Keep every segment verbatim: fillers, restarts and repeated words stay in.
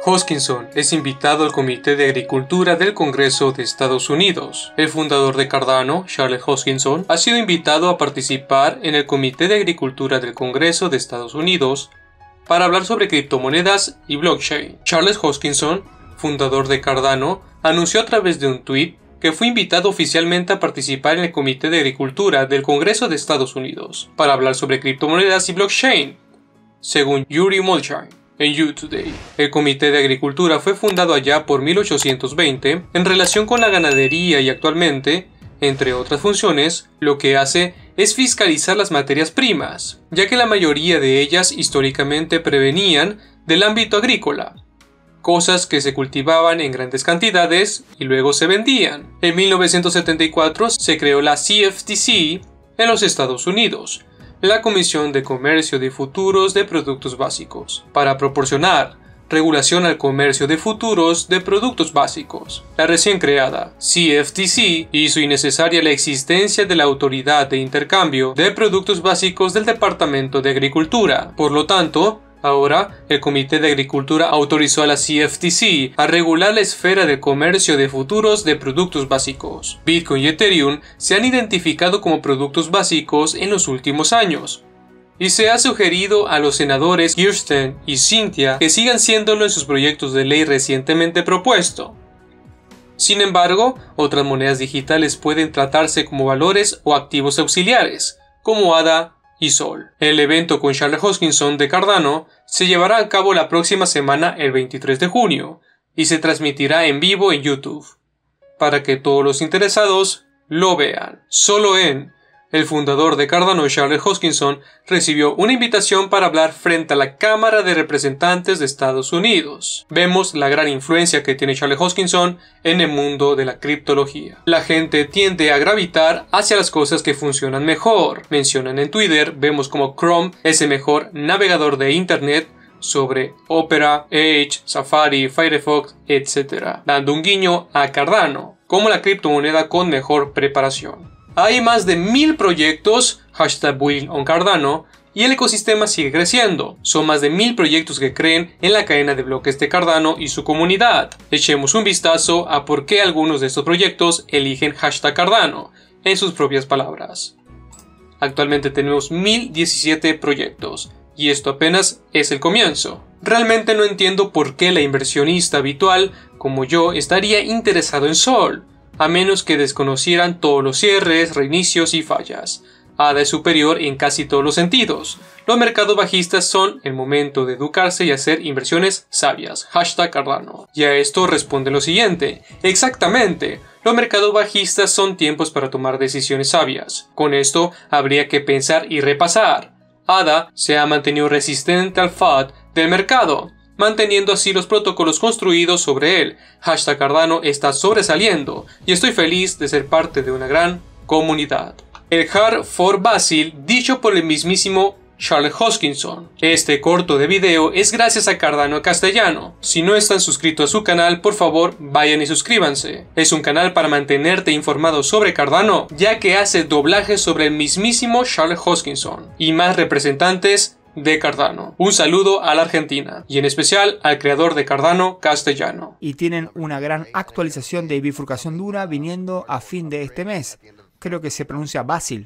Hoskinson es invitado al Comité de Agricultura del Congreso de Estados Unidos. El fundador de Cardano, Charles Hoskinson, ha sido invitado a participar en el Comité de Agricultura del Congreso de Estados Unidos para hablar sobre criptomonedas y blockchain. Charles Hoskinson, fundador de Cardano, anunció a través de un tweet que fue invitado oficialmente a participar en el Comité de Agricultura del Congreso de Estados Unidos para hablar sobre criptomonedas y blockchain, según Yuri Molchan en YouToday. El Comité de Agricultura fue fundado allá por mil ochocientos veinte en relación con la ganadería y actualmente, entre otras funciones, lo que hace es fiscalizar las materias primas, ya que la mayoría de ellas históricamente prevenían del ámbito agrícola, cosas que se cultivaban en grandes cantidades y luego se vendían. En mil novecientos setenta y cuatro se creó la C F T C en los Estados Unidos, la Comisión de Comercio de Futuros de Productos Básicos, para proporcionar regulación al comercio de futuros de productos básicos. La recién creada C F T C hizo innecesaria la existencia de la Autoridad de Intercambio de Productos Básicos del Departamento de Agricultura. Por lo tanto, ahora, el Comité de Agricultura autorizó a la C F T C a regular la esfera del comercio de futuros de productos básicos. Bitcoin y Ethereum se han identificado como productos básicos en los últimos años, y se ha sugerido a los senadores Kirsten y Cynthia que sigan siéndolo en sus proyectos de ley recientemente propuesto. Sin embargo, otras monedas digitales pueden tratarse como valores o activos auxiliares, como A D A y Sol. El evento con Charles Hoskinson de Cardano se llevará a cabo la próxima semana el veintitrés de junio y se transmitirá en vivo en YouTube para que todos los interesados lo vean. Solo en el fundador de Cardano, Charles Hoskinson, recibió una invitación para hablar frente a la Cámara de Representantes de Estados Unidos. Vemos la gran influencia que tiene Charles Hoskinson en el mundo de la criptología. La gente tiende a gravitar hacia las cosas que funcionan mejor. Mencionan en Twitter, vemos como Chrome es el mejor navegador de Internet sobre Opera, Edge, Safari, Firefox, etcétera, dando un guiño a Cardano como la criptomoneda con mejor preparación. Hay más de mil proyectos, hashtag Will on Cardano, y el ecosistema sigue creciendo. Son más de mil proyectos que creen en la cadena de bloques de Cardano y su comunidad. Echemos un vistazo a por qué algunos de estos proyectos eligen hashtag Cardano, en sus propias palabras. Actualmente tenemos mil diecisiete proyectos, y esto apenas es el comienzo. Realmente no entiendo por qué la inversionista habitual, como yo, estaría interesado en Sol, a menos que desconocieran todos los cierres, reinicios y fallas. A D A es superior en casi todos los sentidos. Los mercados bajistas son el momento de educarse y hacer inversiones sabias. Hashtag Cardano. Y a esto responde lo siguiente. Exactamente. Los mercados bajistas son tiempos para tomar decisiones sabias. Con esto habría que pensar y repasar. A D A se ha mantenido resistente al F U D del mercado, manteniendo así los protocolos construidos sobre él. Hashtag Cardano está sobresaliendo y estoy feliz de ser parte de una gran comunidad. El Hard for Basil dicho por el mismísimo Charles Hoskinson. Este corto de video es gracias a Cardano Castellano. Si no están suscritos a su canal, por favor vayan y suscríbanse. Es un canal para mantenerte informado sobre Cardano, ya que hace doblajes sobre el mismísimo Charles Hoskinson y más representantes de Cardano. Un saludo a la Argentina y en especial al creador de Cardano Castellano. Y tienen una gran actualización de bifurcación dura viniendo a fin de este mes. Creo que se pronuncia Basil.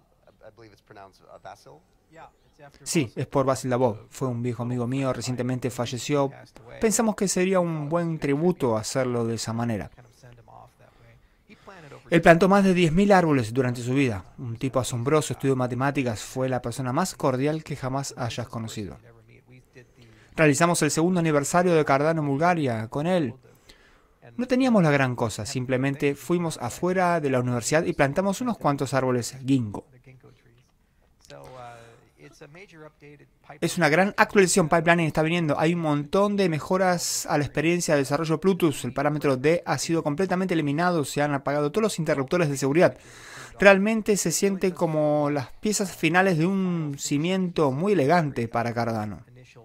Sí, es por Basil Labov. Fue un viejo amigo mío, recientemente falleció. Pensamos que sería un buen tributo hacerlo de esa manera. Él plantó más de diez mil árboles durante su vida. Un tipo asombroso, estudió matemáticas, fue la persona más cordial que jamás hayas conocido. Realizamos el segundo aniversario de Cardano en Bulgaria con él. No teníamos la gran cosa, simplemente fuimos afuera de la universidad y plantamos unos cuantos árboles ginkgo. Es una gran actualización, pipelining está viniendo. Hay un montón de mejoras a la experiencia de desarrollo Bluetooth. El parámetro D ha sido completamente eliminado. Se han apagado todos los interruptores de seguridad. Realmente se siente como las piezas finales de un cimiento muy elegante para Cardano.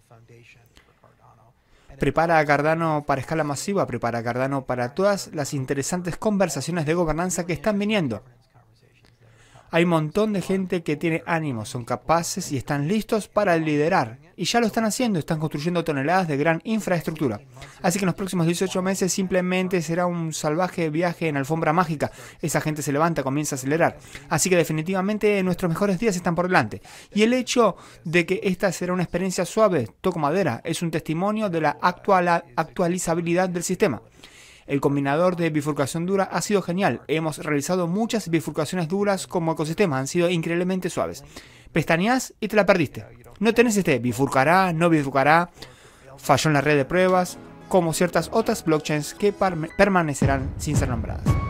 Prepara a Cardano para escala masiva. Prepara a Cardano para todas las interesantes conversaciones de gobernanza que están viniendo. Hay un montón de gente que tiene ánimo, son capaces y están listos para liderar. Y ya lo están haciendo, están construyendo toneladas de gran infraestructura. Así que en los próximos dieciocho meses simplemente será un salvaje viaje en alfombra mágica. Esa gente se levanta, comienza a acelerar. Así que definitivamente nuestros mejores días están por delante. Y el hecho de que esta será una experiencia suave, toco madera, es un testimonio de la actual, actualizabilidad del sistema. El combinador de bifurcación dura ha sido genial. Hemos realizado muchas bifurcaciones duras como ecosistema. Han sido increíblemente suaves. Pestañeás y te la perdiste. No tenés este bifurcará, no bifurcará, falló en la red de pruebas, como ciertas otras blockchains que permanecerán sin ser nombradas.